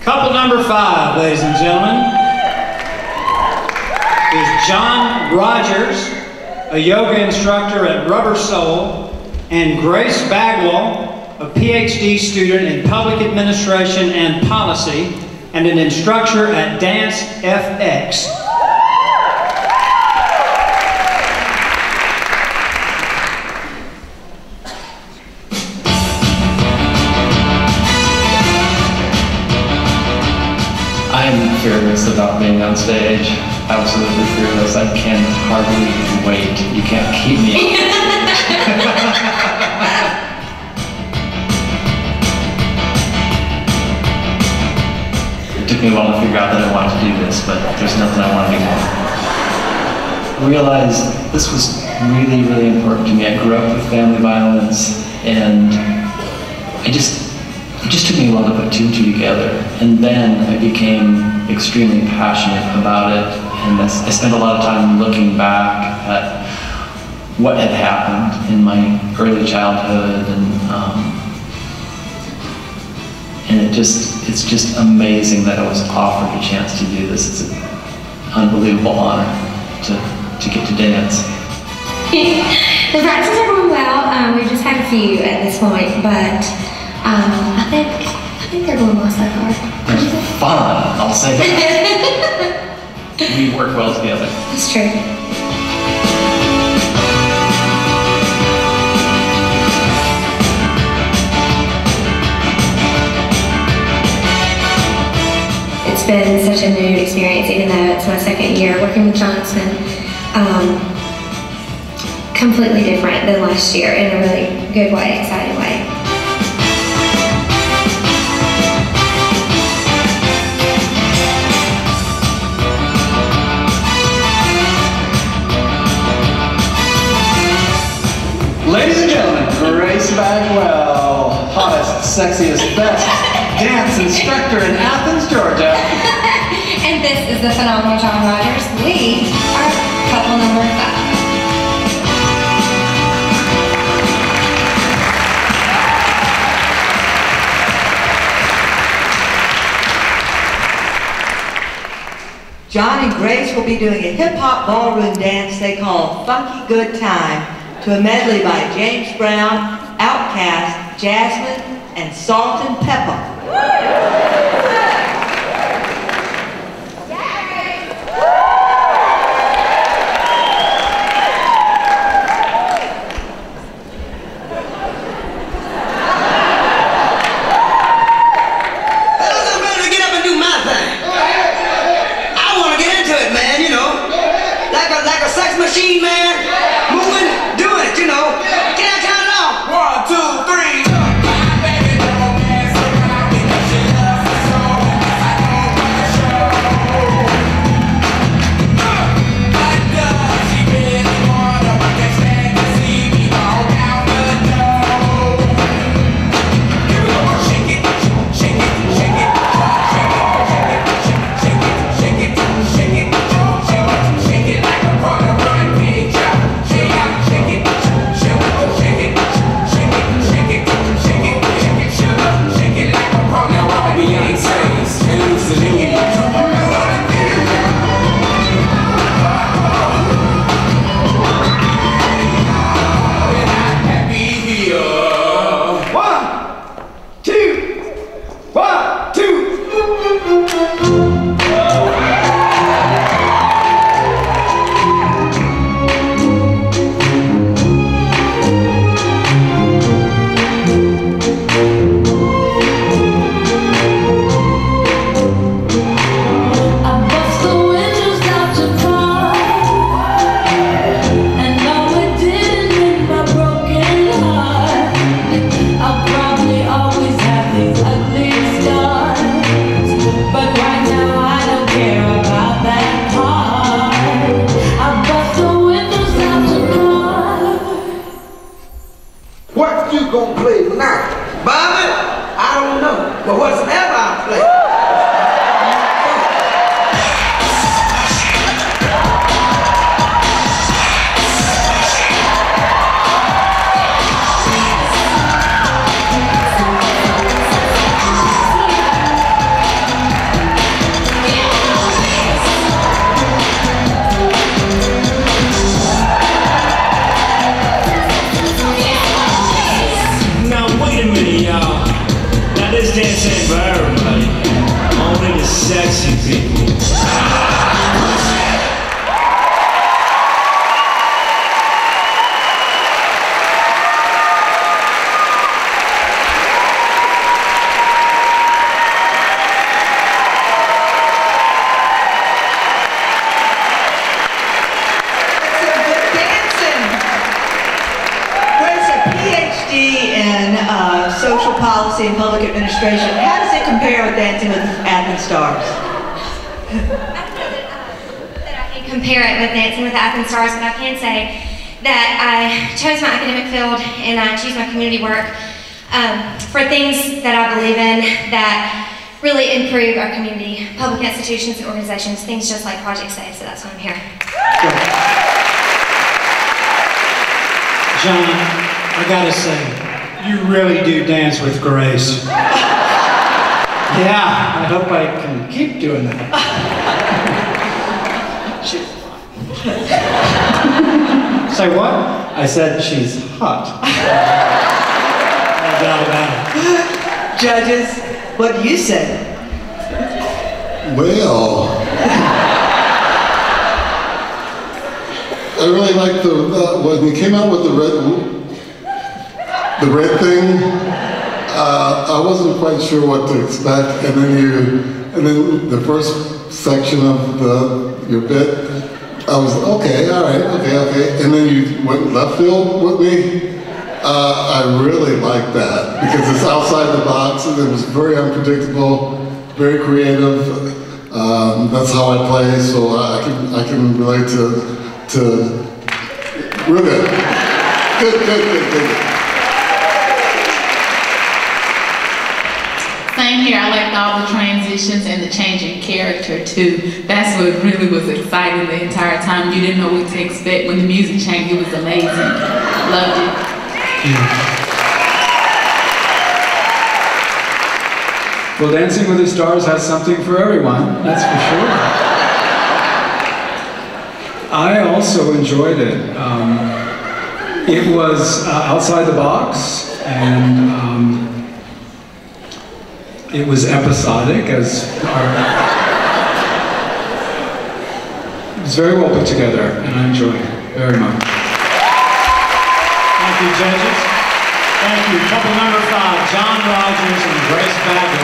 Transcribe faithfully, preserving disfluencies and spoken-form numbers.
Couple number five, ladies and gentlemen, is John Rogers, a yoga instructor at Rubber Soul, and Grace Bagwell, a P H D student in public administration and policy, and an instructor at Dance F X. I'm fearless about being on stage. Absolutely fearless. I can hardly wait. You can't keep me on stage. It took me a while to figure out that I wanted to do this, but there's nothing I want to do more. I realized this was really, really important to me. I grew up with family violence, and I just It just took me a while to put two and two together, and then I became extremely passionate about it, and I spent a lot of time looking back at what had happened in my early childhood, and um, and it just it's just amazing that I was offered a chance to do this. It's an unbelievable honor to to get to dance. The practices are going well. Um, we've just had a few at this point, but. Um, I think I think they're going well so far. They're fun, I'll say that. We work well together. That's true. It's been such a new experience, even though it's my second year working with Johnson. Um, completely different than last year in a really good way, exciting way. Ladies and gentlemen, Grace Bagwell, hottest, sexiest, best dance instructor in Athens, Georgia. And this is the phenomenal John Rogers. We are couple number five. John and Grace will be doing a hip-hop ballroom dance they call Funky Good Time, to a medley by James Brown, Outkast, Jasmine, and Salt and Pepper. Machine, man, moving, doing it, you know. Can I count it off? One, two, three. dance ain't for everybody, only the sexy people. Social policy and public administration. How does it compare with Dancing with Athens Stars? I don't know that, uh, that I can compare it with Dancing with Athens Stars, but I can say that I chose my academic field and I choose my community work um, for things that I believe in that really improve our community, public institutions and organizations, things just like Project SAVE, so that's why I'm here. John, I gotta say, you really do dance with grace. Yeah, I hope I can keep doing that. Say what? I said she's hot. No doubt about it. Judges, what do you say? Well, I really like the, uh, when you came out with the red, the red thing, uh, I wasn't quite sure what to expect, and then you, and then the first section of the your bit, I was okay, all right, okay, okay, and then you went left field with me. Uh, I really liked that because it's outside the box and it was very unpredictable, very creative. Um, that's how I play, so I can I can relate to to real good, good, good, good, good. Same here, I liked all the transitions and the change in character too. That's what really was exciting the entire time. You didn't know what to expect when the music changed. It was amazing. Loved it. Yeah. Well, Dancing with the Stars has something for everyone, that's for sure. I also enjoyed it. Um, it was uh, outside the box, and um, it was episodic, as our, it was very well put together, and I enjoyed it very much. Thank you, judges. Thank you. Couple number five, John Rogers and Grace Bagwell.